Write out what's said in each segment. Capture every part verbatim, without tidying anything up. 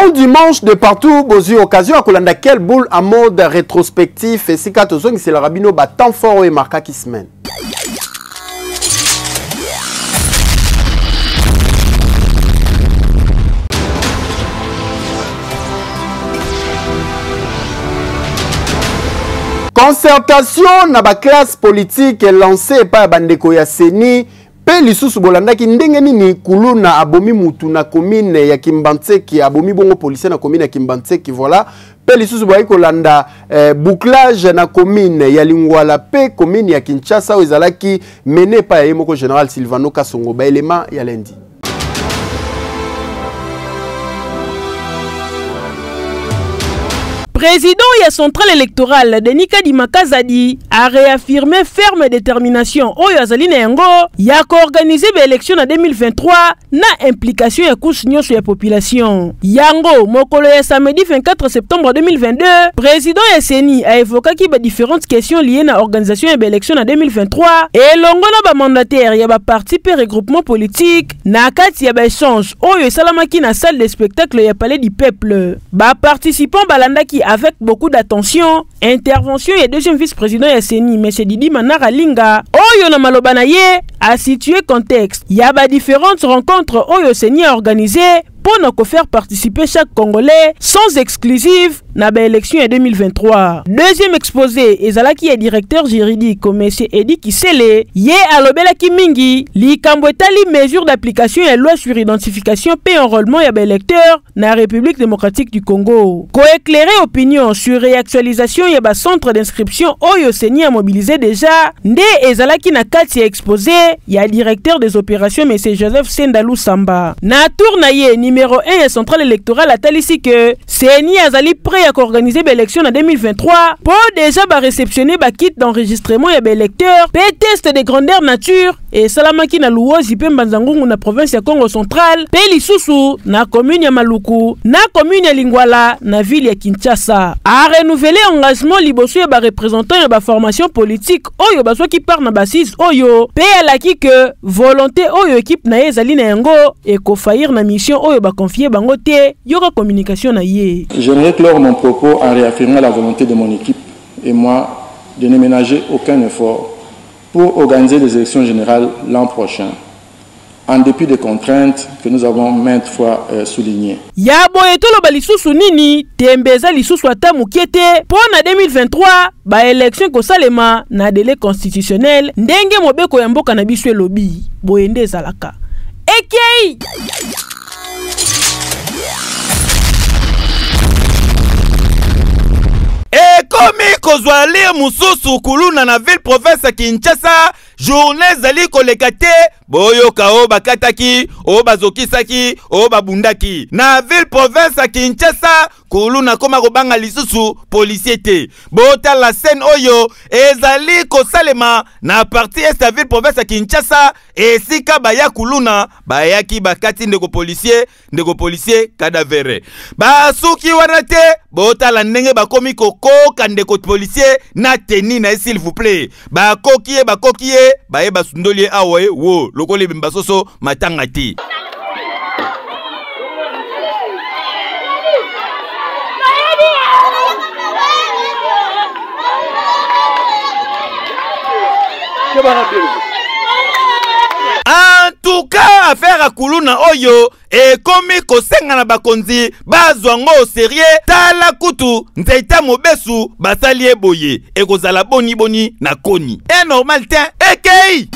Bon dimanche de partout, bozu occasion à Kolanda quelle boule en mode rétrospectif et si katozong c'est le rabino ba temps fort et marqué qui semaine. Concertation na ba classe politique lancée par Bandeko ya Seni pe lisusu bolanda ki ndenge nini kuluna abomi mutu na commune ya Kimbantseki abomi bongo policier na commune ya Kimbantseki voilà pe lisusu boyi kolanda eh, bouclage na commune ya Lingwala pe commune ya Kinshasa ezalaki mené par Yemoko général Silvano Kasongo ba élément ya lundi. Président et centrale électorale Denis Kadima Kazadi a réaffirmé ferme détermination au Yazaline Yango ya organisé l'élection en deux mille vingt-trois na implication ya couche sur la population. Yango mokolo ya samedi vingt-quatre septembre deux mille vingt-deux, président Seni a évoqué qui ba différentes questions liées à l'organisation de l'élection en deux mille vingt-trois et longo na ba mandataire ya ba parti pe regroupement politique na kati ya ba échange oyo salamaki na salle de spectacle ya palais du peuple. Ba participants balandaki avec beaucoup d'attention, intervention et deuxième vice-président Seni, M. Didi Manara Linga, Oyo na Malobana ye a situé contexte. Il y a ba différentes rencontres Oyo Seni a organisées pour nous faire participer chaque Congolais sans exclusive na ba élection en deux mille vingt-trois. Deuxième exposé, Ezalaki est directeur juridique comme M. Edi Kisele, ye alobela Kimingi, li kambwetali mesure d'application et loi sur identification et enrôlement ya ba électeur na République démocratique du Congo. Ko éclairer opinion sur réactualisation ya ba centre d'inscription Oyo Seni a mobilisé déjà, nde Ezalaki na kati ya exposé, ya directeur des opérations M. Joseph Sendalou Samba. Na tour na ye numéro un et centrale électorale a ici que Seni Azali prêt à organiser l'élection en deux mille vingt-trois pour déjà ba réceptionner ba kit d'enregistrement et ba électeur, pe test de grandeur nature et salamaki na Luozi pe Mbanzangungu na province ya Congo central, pe lisusu na commune ya Maluku, na commune ya Lingwala na ville ya Kinshasa. A renouveler engagement liboso ya ba représentant ya ba formation politique oyo baso ki par na basis oyo, pe alaki que volonté oyo équipe na ezali na yango et ko faillir na mission oyo ba confier bango te yora communication na ye. J'aimerais clore mon propos en réaffirmant la volonté de mon équipe et moi de ne ménager aucun effort pour organiser les élections générales l'an prochain, en dépit des contraintes que nous avons maintes fois euh, soulignées. Ya boyetolo ba lisusu nini tembeza lisusu ata mukiete pour na deux mille vingt-trois ba élection ko salema na délai constitutionnel ndenge mobeko ya mboka na biso elobi boyende zalaka. Ekei Ekomi kozwali mususu kuluna na ville province Kinshasa journée zali kolekate boyoka o bakataki o bazokisaki o babundaki na ville province Kinshasa kuluna koma kobanga lisusu policier te bota la scène oyo ezali kosalema na partie est la ville province Kinshasa esika baya kuluna bayaki bakati ndeko policier ndeko policier cadavere basuki wana te bota la ndenge bakomi kokoka ndeko policier na teni na s'il vous plaît bakokie bakokie baye basundoli awe wo lokole bimbasoso matanga ti. En tout cas, affaire à Kuluna Oyo et comme kosenga na bakonzi bazwango au sérieux tala kutu nzeita mobesu basali eboye e kozala boni boni na koni. Et normal tiens ekei.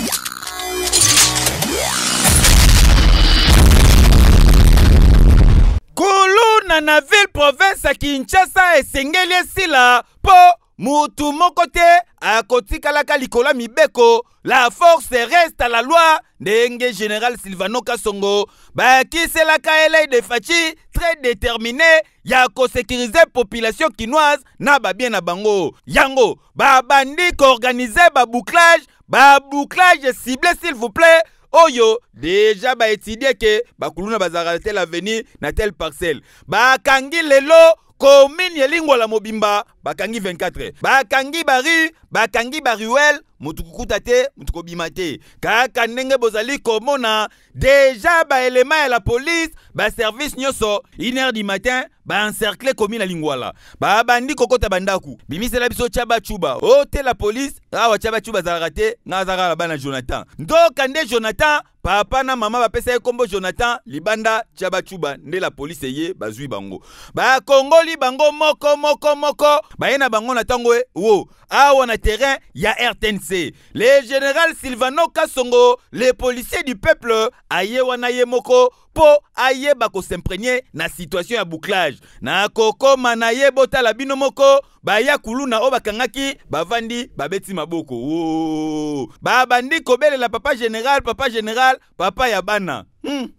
Kuluna na ville province à Kinshasa esengeli sila po mutu mokote a kotikalaka likola mibeko la force reste à la loi ndenge général Silvano Kasongo ba kiselaka ele de fachi très déterminé ya ko sécuriser population kinoise na ba bien na bango yango ba bandi ko organiser ba bouclage ba bouclage ciblé s'il vous plaît. Oyo déjà ba étudier que ba kuluna bazara tel avenir na tel parcelle ba kangi lelo commune ya Lingwala mobimba bakangi vingt-quatre, bakangi bari, bakangi bariwel, mutukukuta te, mutukobima te. Kaka ndenge bozali komona, déjà ba élément ya la police, ba service nyoso, une heure du matin, ba encercler komi na lingwala. Ba bandi kokota bandaku. Bimisela biso chaba chuba. O te la police, awa chaba chuba zarate, na zara bana Jonathan. Ndo kande Jonathan, papa na mama ba pesa kombo Jonathan, libanda chaba chuba, nde la police ye bazui bango. Ba Kongo li bango moko moko moko, ba yena bango na tango e, wo, awa na terrain ya R T N C. Le général Silvano Kasongo, les policiers du peuple, aye wana ye moko, po aye bako s'imprégner na situation ya bouclage. Na koko manaye bota la bino moko, ba ya kuluna o bakangaki, ba vandi, ba beti maboko. Oh. Ba bandi kobele la papa général, papa général, papa ya bana. Hmm.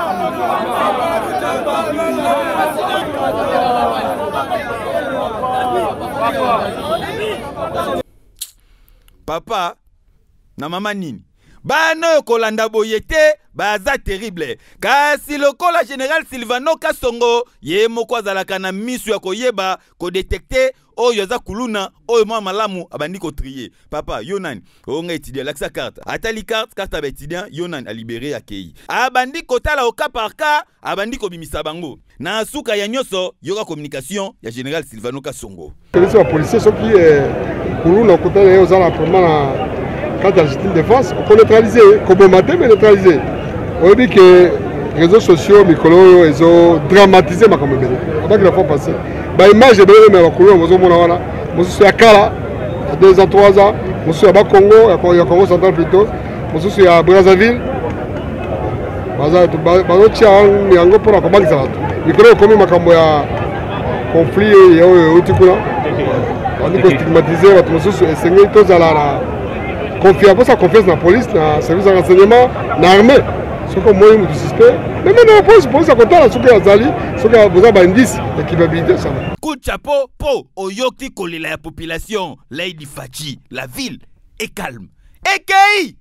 Papa na mama nini bana kolanda boyete baza terrible kasi lokola général Silvano Kasongo ye moko azalaka na misu ya koyeba ko détecter oyo za kuluna oyo mwa malamu abandi ko trier. Papa yonan onga étudiant laksa carte atali carte carte ba étudiant yonan a libéré akei abandi kotala au cas par cas abandi ko bimisa bango na suka ya nyoso yoka communication ya général Silvano Kasongo. Les policiers sont qui kuluna kotala yo za la première quand la justice défense, on peut neutraliser, comme matin, mais neutraliser. On dit que les réseaux sociaux, Mikolo, ils ont dramatisé ma caméra. Avant qu'il a fait passer. Bah, image de mais la couleur, vous avez vu, je suis à Kala, il y a deux ans, trois ans, je suis à Bakongo, il y a Congo central plutôt, je suis à Brazzaville. Baza, bazo tiang, ni ango pour la commande ça. Mikolo comme ma caméra conflit, il y a eu tout là. On dit que stigmatiser, votre monsieur, et c'est mieux tous à la confiance, ça confiance dans la police, dans le service de renseignement, dans l'armée. Ce que moi, je suis suspect. Mais même dans la police, police a contact, ce qui est Azali, ce qui a besoin d'un indice, l'équipabilité, ça va. Coup de chapeau, po, oyoki kole la population, Lady Fachi, la ville est calme. Ekei!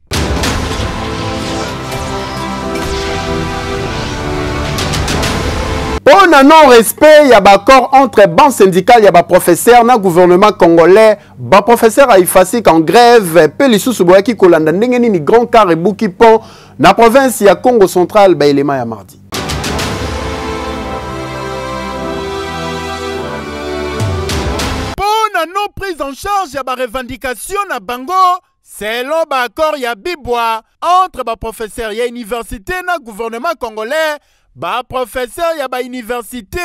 On a non-respect, il y a un accord entre ban syndical, il y a un professeur, na gouvernement congolais, ba professeur a effacé en grève, pe li sous boyaki kolanda ndengeni ni grand car et bouki pont, na province ya Congo central, ba élément ya mardi. Pour na non prise en charge ya ba revendication na bango, selon ba accord ya bibwa entre ba professeur ya université na gouvernement congolais. Ba professeur ya ba université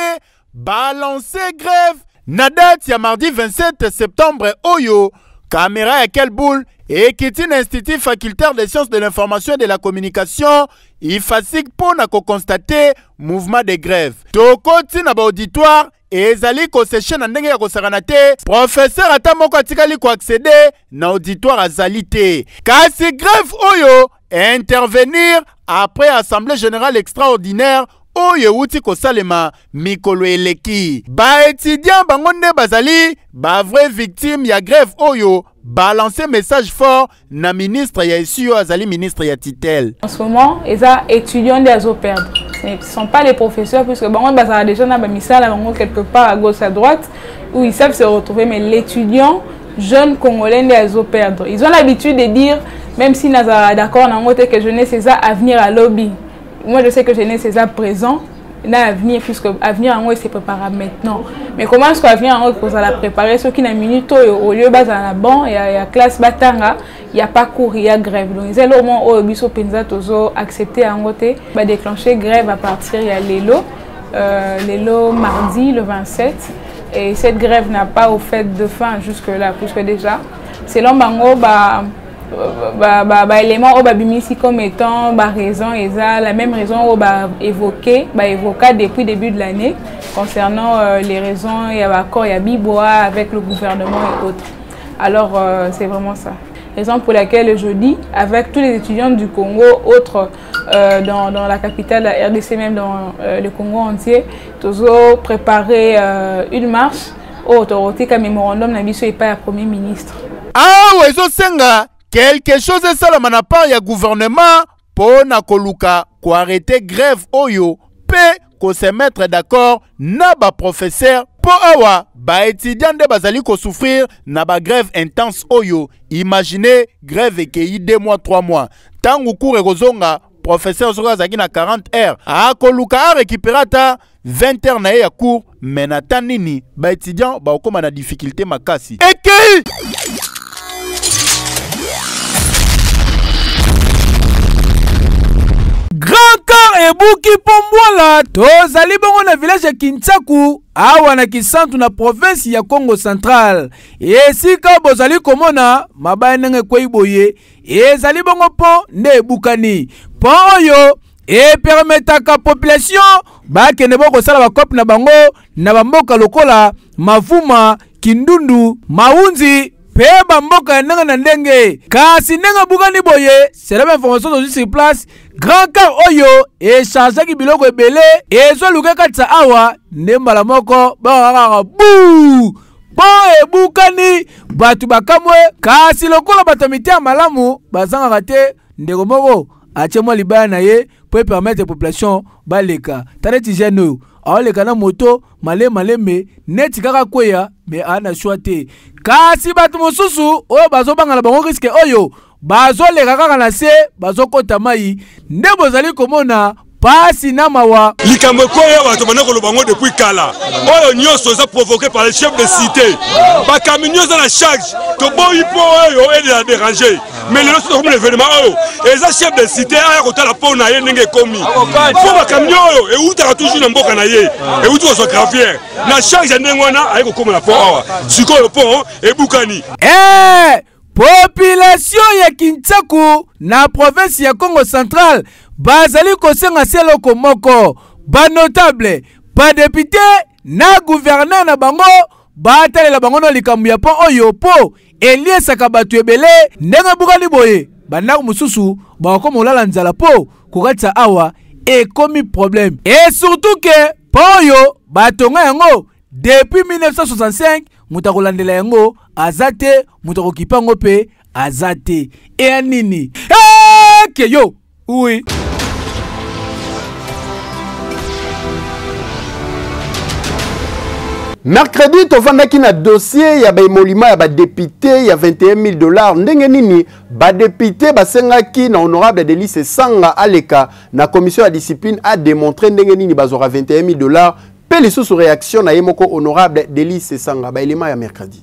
ba lancé grève na date ya mardi vingt-sept septembre oyo caméra ya quelle boule et kitine institut facultaire des sciences de l'information et de la communication il fatigue pour na ko constater mouvement de grève tokoti na ba auditoire ezali ko séché na ndenge ya ko sarana te professeur ata moko atikali ko accéder na auditoire azali te kasi grève oyo intervenir après assemblée générale extraordinaire oyo wuti ko salema mikolo eleki ba étudiant bango nde bazali ba vraie victime ya grève oyo ba lancer message fort na ministre ya isio azali ministre ya titel. En ce moment les étudiants des azo perdre ce ne sont pas les professeurs puisque bango bazala déjà na ba misala bango quelque part à gauche à droite où ils savent se retrouver mais l'étudiant jeune congolais des azo perdre ils ont l'habitude de dire même si nous sommes d'accord que jeunesse c'est ça avenir à lobby. Moi je sais que jeunesse c'est ça présent, l'avenir puisque avenir en c'est préparable maintenant. Mais comment est-ce qu'avenir en pour la préparer ceux qui n'a minute au lieu bas à la banque il y a classe batanga, il y a pas cours, il y a grève. Donc ils au moins au biso penza tozo accepter en côté va déclencher grève à partir il y a l'élo euh, l'élo mardi le vingt-sept et cette grève n'a pas au fait de fin jusque là puisque déjà selon bango bah Bah, bah, bah, élément au babimisi comme étant bah, raison et ça la même raison au bah, évoqué bah, évoqué depuis le début de l'année concernant euh, les raisons il y a accord il y a bibois avec le gouvernement et autres alors euh, c'est vraiment ça raison pour laquelle je dis avec tous les étudiants du Congo autres euh, dans, dans la capitale la R D C même dans euh, le Congo entier toujours préparer euh, une marche au autorité comme mémorandum n'abisso et pas à premier ministre ah ouais ça senga quelque chose est ça la manapar ya gouvernement pour na koluka ko arrêter grève oyo pe ko se mettre d'accord na ba professeur po awa ba étudiant de bazali ko souffrir na ba grève intense oyo. Imaginez grève ekei deux mois trois mois. Tangu cours kozonga professeur soka zaki na quarante heures a koluka a récupérer ta vingt heures na ya cours mais na tanini ba étudiant ba okoma na difficulté makasi. Ekei Grand Car et Buki Pombola tozali bongo na village ya Kinsaku awa na kisantu na province ya Congo Central. Esika bozali komona mabaya ndenge kweiboye ezali bongo po nde ebukani po oyo e permetaka population bakende boko sala bakopi na bango na bamboka lokola Mavuma, Kindundu, Maunzi pe bamboka ya ndenge na ndenge. Kasi ndenge bukani boye c'est la même information aujourd'hui sur place. Grand Car oyo e charge ki biloko ebele ezo luka katsa awa ndembala moko ba bu po ebukani batu bakamwe kasi lokola batomite ya malamu bazanga te ndeko moko atie mwa libaya na ye pour permettre population baleka taneti jeune oyo awaleka na moto male maleme neti kaka kweya me ana choite kasi batu mosusu oyo bazobanga na bango riske oyo bazo leka kaka na se bazo kota mai nde bozali komona pasi na mawa likambo koyo bato banako lobango depuis kala oyo nyonso za provoqué par les chefs de cité ba camions dans la charge to boyi po oyo et de la déranger mais le reste comme l'événement oyo et za chef de cité aya kotala po na ye ndenge komi po ba camion oyo e uta toujours na mboka na ye e uta ko so gravière na charge ndenge wana ay ko koma na po awa sikoyo po e bukani eh population ya Kinsaku na province ya Congo Central bazali kosenga seloko moko ba notable ba député na gouverneur na bango batalela bango no likambo ya po oyo po eliesaka batu ebele ndenge bukani boye bandako mususu bakoma olala nzala po kokatisa awa ekomi problème et surtout que po oyo batonga yango depuis mille neuf cent soixante-cinq muta kolandela yango azate muta kokipango pe azate e anini eh ke yo oui. Mercredi, tovandaki na dossier ya ba emolima ya ba député ya vingt et un mille dollars. Ndenge nini ba député basengaki na honorable Delice Sanga aleka na commission ya discipline a démontré ndenge nini bazora vingt et un mille dollars. Pe les sous réaction na yemoko honorable Delice Sanga ba elima ya mercredi.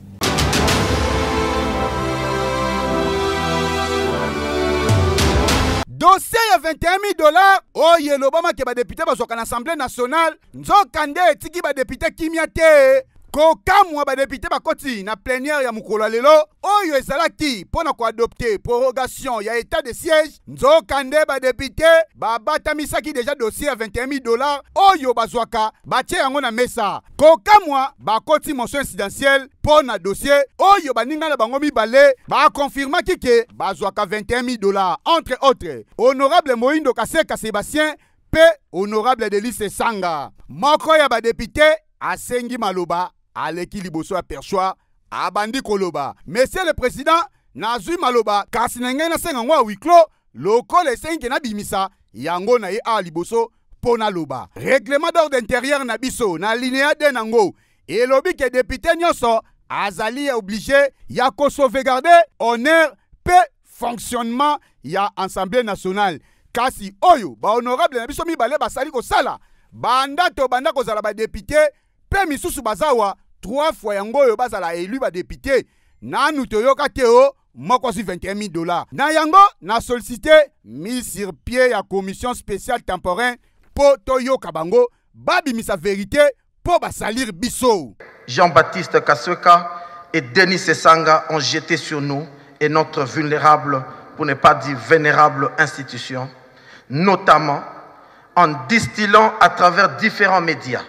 Dossier ya vingt et un mille dollars oye lobama ke ba député bazoka na assemblée nationale nzokande etiki ba député kimia te kokamwa ba député bakoti na plénière ya mukolo lelo oyo ezalaki pona ko adopter prorogation ya état de siège nzokande ba député babatamisaki déjà dossier ya vingt et un mille dollars oyo bazwaka batie yango na mesa kokamwa bakoti motion incidentielle pona dossier oyo baninga na bango mibale bakonfirmaki ke bazwaka vingt et un mille dollars entre autres honorable Moindo Kaseka Sébastien pe honorable Delice Sanga moko ya ba député asengi maloba aleki liboso ya perchoir abandi koloba monsieur le président nazui maloba kasi na ngai nasenga ngo wiklo lokole esengi na bimisa yango na ye a liboso pona loba règlement d'ordre intérieur na biso na linéa de nango elobi ke député nyonso azali obligé ya ko sauvegarder honneur pe fonctionnement ya assemblée nationale kasi oyo ba honorable na biso mibale basali ko sala banda to banda ko zala ba député pe misusu bazawa trois fois yango yo bazala élu ba député nanu toyoka te o moko si vingt et un mille dollars na yango na sollicité mis sur pied ya commission spéciale temporaire po toyoka bango babimisa vérité po basalir biso. Jean-Baptiste Kaseka et Denis Sanga ont jeté sur nous et notre vulnérable, pour ne pas dire vénérable institution, notamment en distillant à travers différents médias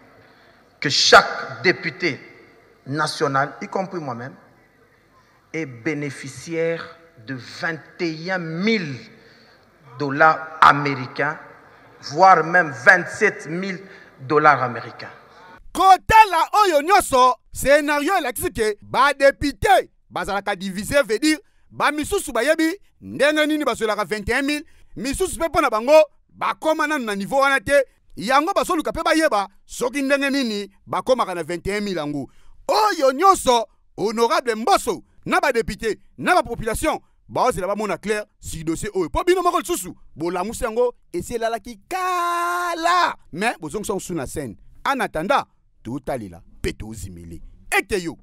que chaque député national, y compris moi-même, est bénéficiaire de vingt et un mille dollars américains, voire même vingt-sept mille dollars américains. Kotala oyo nyoso, scénario elakisike, ba député, bazalaka divisé veut dire, ba misusu bayebi, ndenge nini basolaka vingt et un mille, misusu pe pona bango, ba koma na niveau wana te, yango basoluka pe bayeba soki ndenge nini bakomaka na vingt et un mille yango oyo nyonso honorable Mbosso na ba député na ba population baozela bamona clair si dossier oyo po bino moko lisusu bolamusi yango eselalaki kala mais bozongisa sous na scène en attendant totalila pe tozimeli ete yo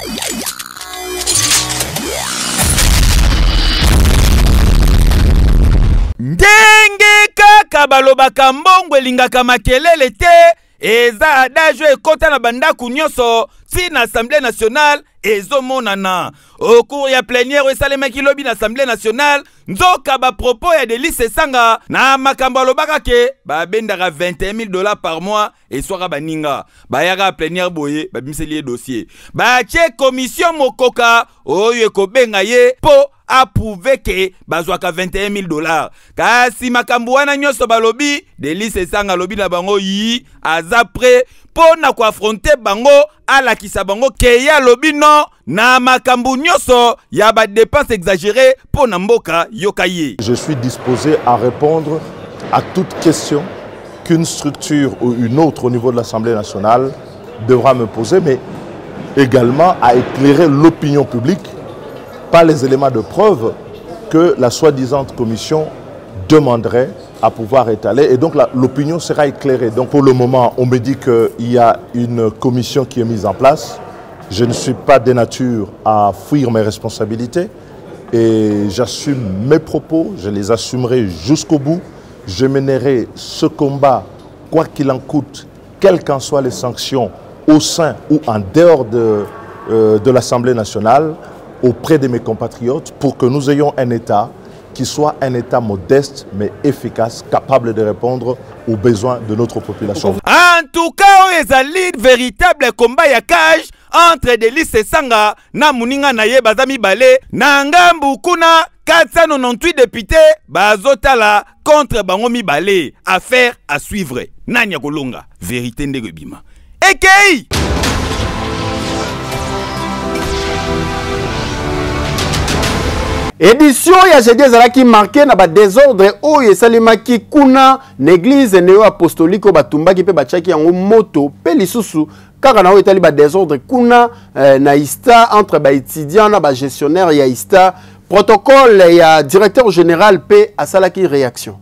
ndenge kaka balobaka mbongo elingaka makelele te eza adage ekota na bandako nyonso si na Assemblée nationale ezomonana au cours ya plénière esalemaki lobi na Assemblée nationale nzoka ba propos ya Delice Esanga na makambo alobaka ke babendaka vingt et un mille dollars par mois eswaka baninga bayaka plénière boye babimiseli ye dossier batie commission mokoka oyo ekobenga ye po approuvé que bazwaka vingt et un mille dollars kasi makambo wana nyonso balobi Delice Esanga lobi na bango yi aza prêt pour na ko affronter bango ala kisa bango ke ya lobi non na makambo nyonso ya ba dépenses exagérées pour na mboka yokaye. Je suis disposé à répondre à toute question qu'une structure ou une autre au niveau de l'Assemblée nationale devra me poser, mais également à éclairer l'opinion publique par les éléments de preuve que la soi-disant commission demanderait à pouvoir étaler. Et donc l'opinion sera éclairée. Donc pour le moment, on me dit qu'il y a une commission qui est mise en place. Je ne suis pas de nature à fuir mes responsabilités et j'assume mes propos, je les assumerai jusqu'au bout. Je mènerai ce combat, quoi qu'il en coûte, quelles qu'en soient les sanctions, au sein ou en dehors de, euh, de l'Assemblée nationale, auprès de mes compatriotes, pour que nous ayons un État qui soit un État modeste mais efficace, capable de répondre aux besoins de notre population. En tout cas, il y a un véritable combat ya cage entre Delice Esanga na muninga na ye bazami bale na ngambu kuna quatre cent quatre-vingt-dix-huit députés bazotala contre bango mibale. Affaire à suivre. Nanya kolonga vérité ndenge bima. Ekei édition ya jeudi ezalaki marqué na ba désordre oyo esalemaki kuna na église néo apostolique oyo batumbaki pe batiaki yango moto pe lisusu kaka na oyo etali ba désordre kuna eh, na ista entre ba étudiants na ba gestionnaire ya ista protocole ya directeur général pe asalaki réaction.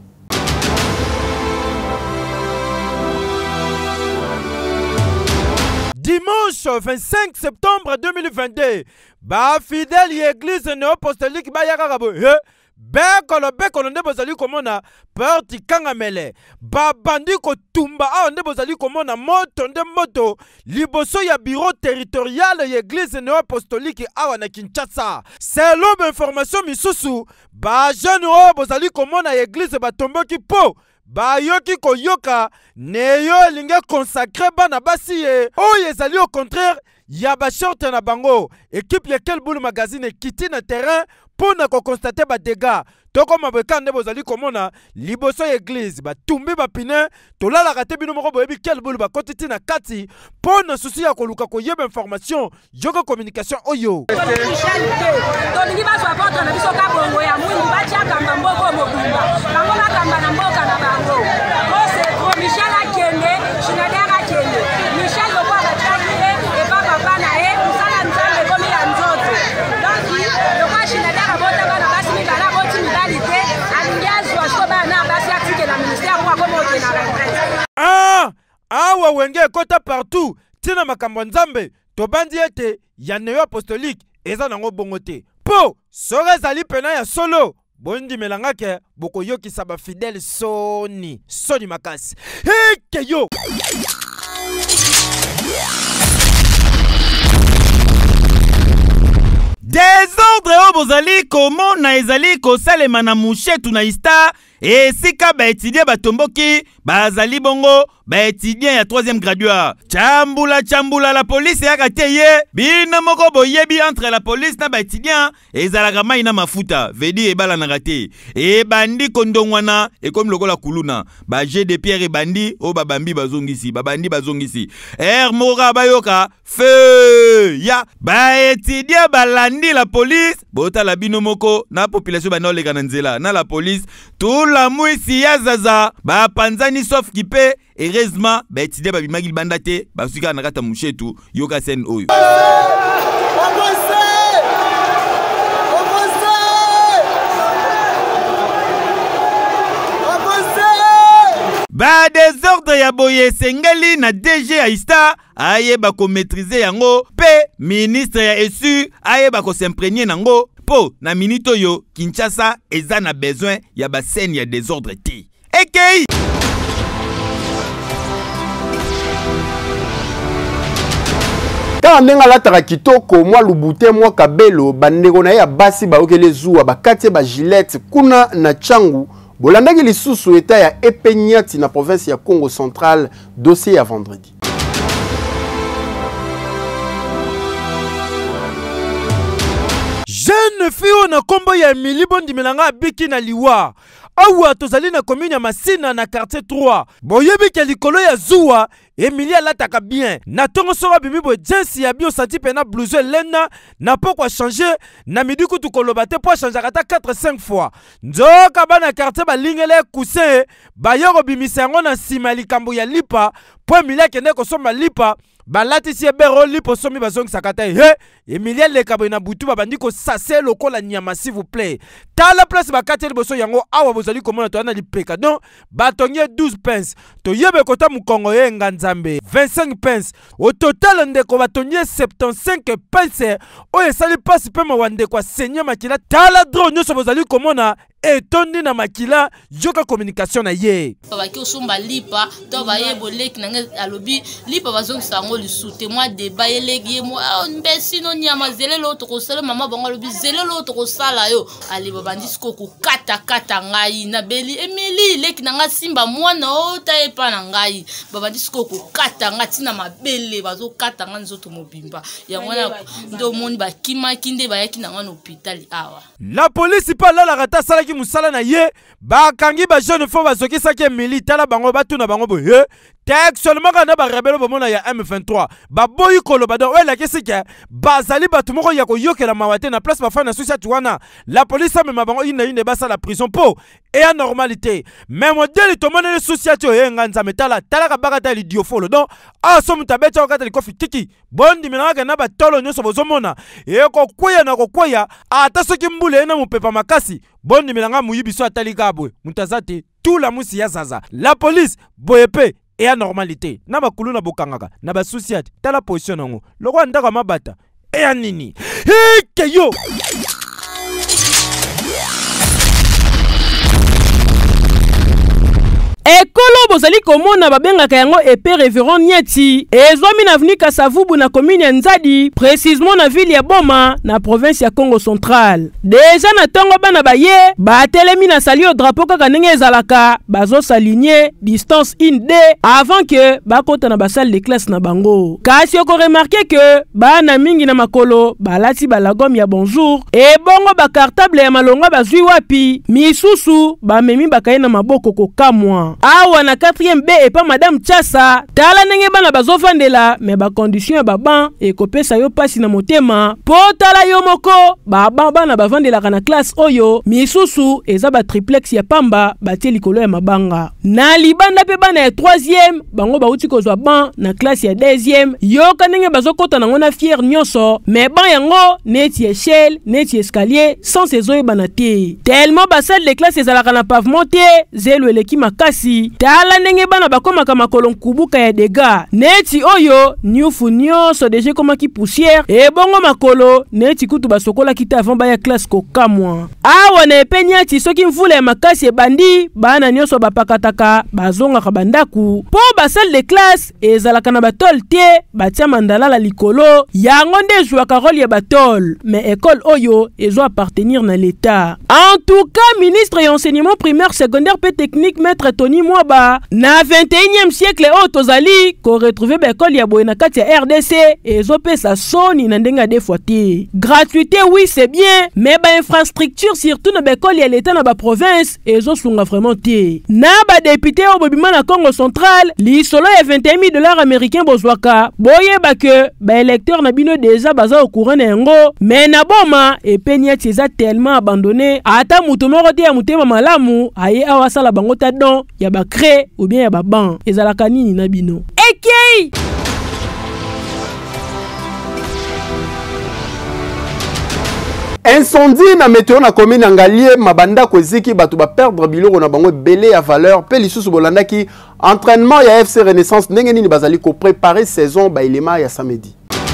Dimanche vingt-cinq septembre deux mille vingt-deux, ba fidèle église néo-apostolique ba yaka kabo he bekolo bekolo nde bozali komona porti kangamele ba bandi ko tumba awa nde bozali komona moto nde moto liboso ya bureau territorial ya église néo-apostolique awa na Kinshasa. Selon information misusu ba jeune o bozali komona église batomboki po bayoki koyoka neyo elinge consacré bana basi ye oyo ezali au contraire ya ba short na bango équipe ya Kelboul magazine kiti na terrain pour na ko constater ba dégâts toko mabeka nde bozali komona liboso ya église batumbi bapine tolala kate bino moko boyebi Kelboul bakotiti na kati pour na souci ya koluka koyeba information yoko communication oyo tolingi bazwa porte na biso kabongo ya mwindu batiaka mbamboko mobimba bango bakamba na mboka na bango ose Michel akende Schneider akende Michel loko akataki ye e papa papa na ye musala nzambe komi ya nzoto donc loko Schneider abota bana basi mibala boti mibalité alingi azwa so bana basi atike na ministère kwa komo ke na retraite. Ah awa wenge kota partout tina makambo nzambe tobandi ete ya neo apostolique eza nango bongo te po soka ezali pena ya solo bondi melangake boko yoki saba fidèle soni soni makasi heke yo désordre oyo bozali komona ezali kosalema na mushetu na ista esika baétudien batomboki bazali bongo baétudien ya troisième graduat chambula chambula la police yaka te ye bino moko boyebi entre la police na baétudien ezalaka mai na mafuta vedi ebalanaka te ebandi kondongwana ekomi lokola kuluna baje de pierre ebandi oyo babambi bazongisi babandi bazongisi er moko bayoka feu ya baétudien balandi la police botala bino moko na population bana oleka na nzela na la police tout tula mwisi ya zaza ba panzani sauf kipe heureusement ba étudier ba bimaki banda te ba suka na kata mushetu yoka sen oyo. Ba désordre ya boye sengeli na D G Aista aye ba ko maîtriser yango pe ministre ya esu aye ba ko s'imprégner nango po na minito yo Kinshasa eza na besoin ya ba scène ya désordre te. Ekei Kaka ndenge alataka kitoko mwa lubute mwa kabelo bandeko na ye ya basi baokele zuwa bakati ba gilette kuna na changu bolandaki lisusu eta ya Epenyati na province ya Congo Central dossier ya vendredi. Jeune fille na kombo ya Emily Bondimelanga abiki na liwa. Awa tozali na commune ya Masina na quartier trois. Boyebi ke likolo ya zuwa Emily alataka bien. Na tongo sora bimi bo jensi ya bio senti pena blouson lena na pokwa changer na midi kutu koloba te po changer kata quatre cinq fois. Nzoka bana quartier ba lingele coussin ba yoro bimisa ngo na sima likambo ya lipa po Emily akende ko somba lipa. Balati si ebero lipo somi bazong sakata he Emilia le kabo na butu babandi ko sase lokola nyama s'il vous plaît. Tala place bakati liboso yango awa bozali komona to ana lipeka non batonye douze pence to yebe kota mukongo ye nganzambe vingt-cinq pence au total ndeko batonye soixante-quinze pence o esali passe pe mawande kwa senya makila tala drone nyoso bozali komona etondi na makila joka communication na ye babaki osomba lipa to baye boleki nanga alobi lipa bazong sango lisute moi débat elegi mo mbesi no nyama zelelo to kosala mama bango alobi zelelo to kosala yo ali babandi siko ko kata kata ngai na beli Emily leki nanga simba mwana ota epa na ngai babandi siko ko kata ngati na mabele bazo kata nga nzoto mobimba yango na ndo moni bakima kinde bayaki nanga na hôpital awa la police pa la la rata sala musala na ye bakangi ba jeune fo bazokisa ke Emily tala bango batuna bango boye tek seulement kana ba rebelo bomona ya M vingt-trois ba boyi koloba do wela kesike bazali batu moko ya koyokela mawate na place ba fa na société wana la police même bango ina ine basa la prison po et à normalité même modèle to mona le société o nganza metala tala ka bakata li diofolo donc a so mutabeta okata li kofi tiki bondi menaka na batolo nyoso bozomona e ko kwya na ko kwya ata soki mbule na mupepa makasi bondi menanga muyibiso atali kabwe mutazate tout la musi ya zaza la police boyepe et à normalité na bakulu na bokangaka na ba société tala position nango loko ndaka mabata et à nini heke yo ekolo bozali komona babengaka yango epé révérend Nieti ezwami na avenue Kasavubu na commune ya Nzadi précisément na ville ya Boma na province ya Congo Central. Deja na tongo bana baye batelemi na sali au drapeau kaka ndenge ezalaka bazo s'aligner distance une d avant que bakota na basale de classe na bango. Kasi oko remarquer que bana mingi na makolo balati balagom ya bonjour e bongo ba cartable ya malonga bazwi wapi misusu bamemi bakaye na maboko kokamwa. Awa na quatrième B et pas madame Tchassa tala nenge bana bazofandela mais ba condition ya baban e kopesa yo pasi na motema po tala yo moko baba bana bavandela kana classe oyo misusu eza ba triplex ya pamba batie likolo ya mabanga na libanda pe bana ya troisième bango bauti kozwa ban na classe ya deuxième yo kanenge bazokota nango na fière nyonso mais ban yango neti échelle neti escalier sans ezoye banate tellement ba salle de classe ezalaka na pavement te zelo eleki makasi tala ndenge bana bakomaka makolo nkubuka ya dega neti oyo nyufu nyonso deje komaki poussière e bongo makolo neti kutu basokola kita avant baya classe kokamwa awa na Epenyati soki mvula ya makasi ebandi bana nyonso bapakataka bazongaka bandaku po basale de classe ezalaka na batol te batia mandalala likolo yango nde ezwaka role ya batol mais école oyo ezo appartenir na l'état. En tout cas ministre ya enseignement primaire secondaire pe technique maître Tony Mwaba na vingt et unième siècle oyo tozali koretrouve baekole ya boye na kati ya R D C ezopesa soni na ndenge ya defwa te. Gratuité oui c'est bien, mais bainfrastructure surtout na baekole ya leta na baprovince ezosunga vraiment te. Na badepute oyo bobima na Congo central lisolo ya vingt et un mille dollars américains bozwaka boyeba ke baélecteur na bino deja baza au courant na yango, mais na boma epeniati eza tellement abandonné ata mutu moko te ya mutema malamu aye awa sala bango ta don ya bakre ou bien ya baban ezalaka nini na bino ekei. Incendie na météo na commune Angalie mabanda koziki batu ba perdre biloko na bango belé à valeur pe lisusu bolanda ki entraînement ya F C Renaissance ndenge nini bazali ko préparer saison ba ilema ya samedi.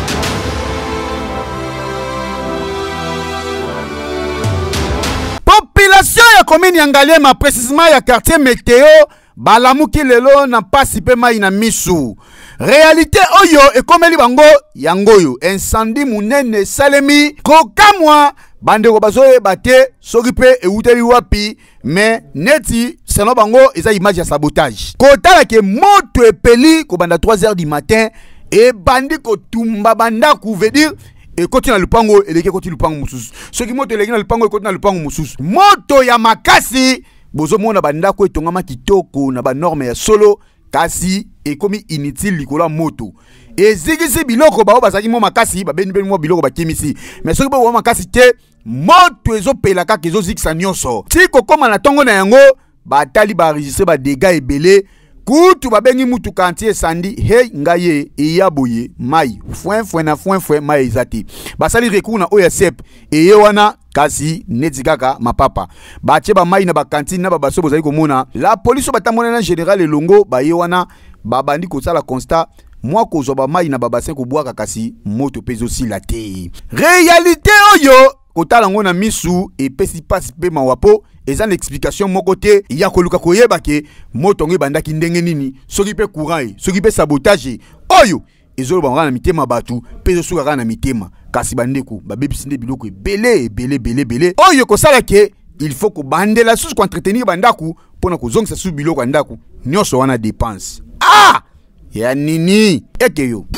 Population ya commune Angalie ma précisément ya quartier météo balamuki lelo na pasi pe mai na misu. Réalité oyo ekomeli bango yangoyo incendie munene salemi kokamwa bande ko bazoye bate soki pe euteli wapi mais neti selon bango eza image ya sabotage kotala ke moto epeli ko banda trois heures du matin et bandi ko tumba banda ku veut dire et koti na lupango eleke koti lupango mususu soki moto eleke na lupango koti na lupango mususu moto ya makasi bozo mona banda ko etongama kitoko na ba norme ya solo kasi ekomi inutile likola moto ezigisi biloko bao bazaki mo makasi babeni beni mo biloko bakimisi mais soki bo makasi te moto ezopela kaka ezozikisa nyonso tiko koma na tongo na yango batali ba enregistrer ba dégâts ebele kutu babengi mutu kantie sandi hey ngaye eyaboye mai foin foin na foin foin mai ezati basali recours na oya sep eye wana kasi neti kaka mapapa bache ba mai na ba kantine na ba baso bozali komona la police batamona na général elongo ba ye wana babandi kosala constat moi kozwa ba mai na ba bassin ko bwaka kasi moto pezo sila te réalité oyo kotala ngo na misu epesi pasi pe mawapo eza na explication moko te ya koluka koyeba ke moto ngi bandaki ndenge nini soki pe courant soki pe sabotage oyo ezolo banga na mitema batu pezo suka na mitema kasi bandeko babebisinde biloko ebele ebele ebele ebele oyo kosala ke il faut ko bandela susu ko entretenir bandaku pona ko zongisa su biloko bandaku nyonso wana dépense ah ya nini ekeyo.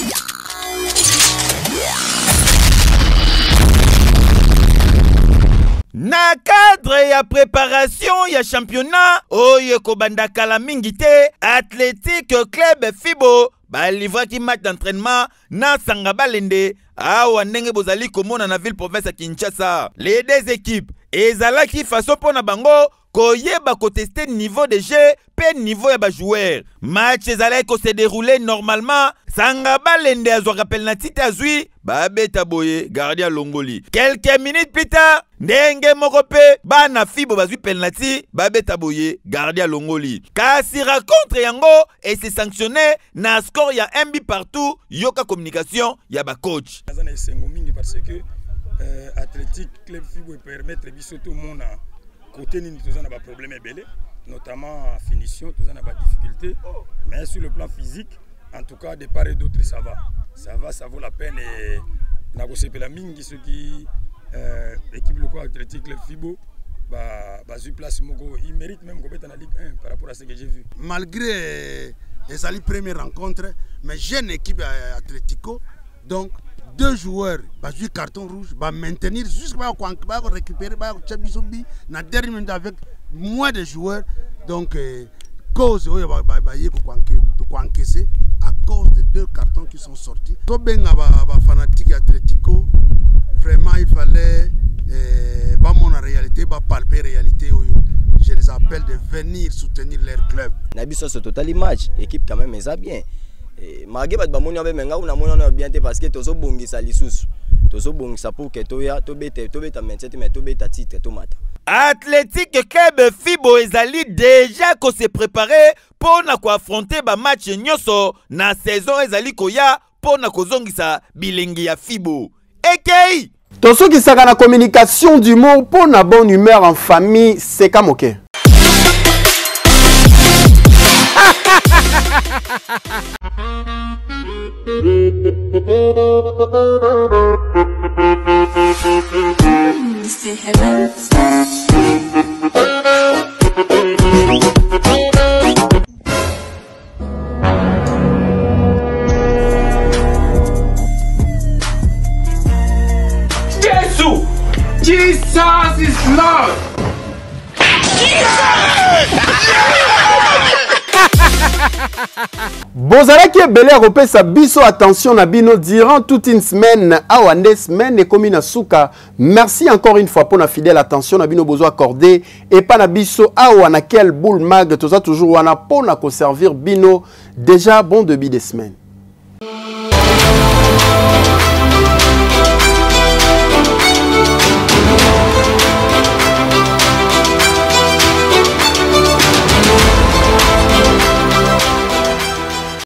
Na cadre ya préparation ya championnat oyo kobanda kala mingi te Athletic Club Fibo balivraki match d'entraînement na Sangabalende awa ndenge bozali komona na ville province ya Kinshasa. Les deux équipes ezalaki façon pona bango koyeba ko tester niveau de jeu pe niveau ya ba joueur. Match ezalaki ko se dérouler normalement. Sangabalende azwaka penalty azwi babeta boye gardien Longoli. Quelques minutes plus tard ndenge moko pe bana Fibo bazwi penalty babeta boye gardien Longoli. Kasi racontre yango et c'est sanctionné na score ya un but partout yoka communication ya ba coach. Azana esengo mingi parce que euh, Athletic Club Fibo permettre biso tout monde côté nini tozana ba problème ebele notamment en finition tozana ba difficulté mais sur le plan physique en tout cas de part et d'autre ça va ça va ça vaut la peine et na ko sepela mingi ceux qui euh, équipe locale Athletic Club Fibo bah bah sur place moko il mérite même qu'on mette en Ligue un par rapport à ce que j'ai vu malgré les ali première rencontre mais jeune équipe Atlético donc deux joueurs bah jouer carton rouge bah maintenir jusqu'à bah récupérer bah Chabisobi na dernière minute avec moins de joueurs donc euh, cause oh bah bah bah quoi encaisser à cause de deux cartons qui sont sortis. To benga ba ba fanatique Atlético vraiment il fallait euh, bah mon réalité bah palper réalité oh, je les appelle de venir soutenir leur club. Nabiso ce total match équipe quand même est bien. Malgré que bamoni abe menga una mona bien parce que tozo bongisa lisusu tozo bongisa pour que toya to beta to beta vingt-sept mais to beta titre to mata. Athletic Club Fibo ezali déjà ko se préparer pour na ko affronter ba match nyoso na saison ezali koya pour na ko zongisa bilengi ya Fibo. Ekei Toso qui sera na communication du mot pour na bonne humeur en famille c'est kamoke. Bozalaki ebele akopesa biso attention na bino durant toute une semaine awa nde semaine ekomi na suka. Merci encore une fois pour la fidèle attention na bino bozo accordé et pas na biso awa na quel boule mag toza toujours wana pour na ko servir bino déjà bon début de semaine.